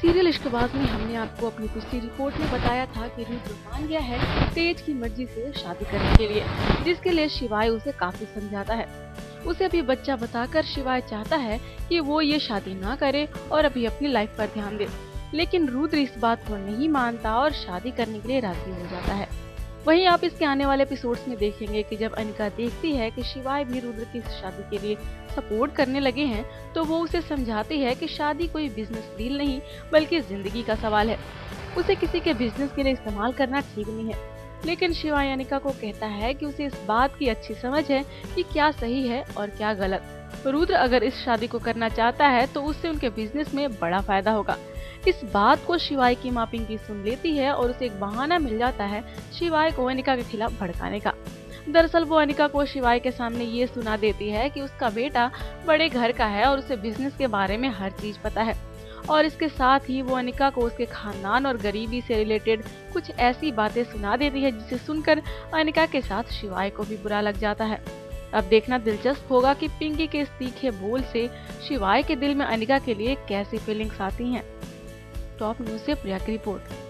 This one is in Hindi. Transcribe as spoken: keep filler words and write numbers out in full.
सीरियल इश्कबाज में हमने आपको अपनी पिछली रिपोर्ट में बताया था कि रुद्र मान गया है तेज की मर्जी से शादी करने के लिए, जिसके लिए शिवाय उसे काफी समझाता है। उसे अभी बच्चा बताकर शिवाय चाहता है कि वो ये शादी ना करे और अभी अपनी लाइफ पर ध्यान दे, लेकिन रुद्र इस बात को नहीं मानता और शादी करने के लिए राजी हो जाता है। वहीं आप इसके आने वाले एपिसोड्स में देखेंगे कि जब अनिका देखती है कि शिवाय भी रुद्र की शादी के लिए सपोर्ट करने लगे हैं, तो वो उसे समझाती है कि शादी कोई बिजनेस डील नहीं बल्कि जिंदगी का सवाल है। उसे किसी के बिजनेस के लिए इस्तेमाल करना ठीक नहीं है, लेकिन शिवाय अनिका को कहता है कि उसे इस बात की अच्छी समझ है कि क्या सही है और क्या गलत। रुद्र अगर इस शादी को करना चाहता है तो उससे उनके बिजनेस में बड़ा फायदा होगा। इस बात को शिवाय की माँ पिंकी सुन लेती है और उसे एक बहाना मिल जाता है शिवाय को अनिका के खिलाफ भड़काने का। दरअसल वो अनिका को शिवाय के सामने ये सुना देती है कि उसका बेटा बड़े घर का है और उसे बिजनेस के बारे में हर चीज पता है, और इसके साथ ही वो अनिका को उसके खानदान और गरीबी से रिलेटेड कुछ ऐसी बातें सुना देती है जिसे सुनकर अनिका के साथ शिवाय को भी बुरा लग जाता है। अब देखना दिलचस्प होगा कि पिंकी के इस तीखे बोल से शिवाय के दिल में अनिका के लिए कैसी फीलिंग्स आती हैं। टॉप न्यूज़ से प्रिया की रिपोर्ट।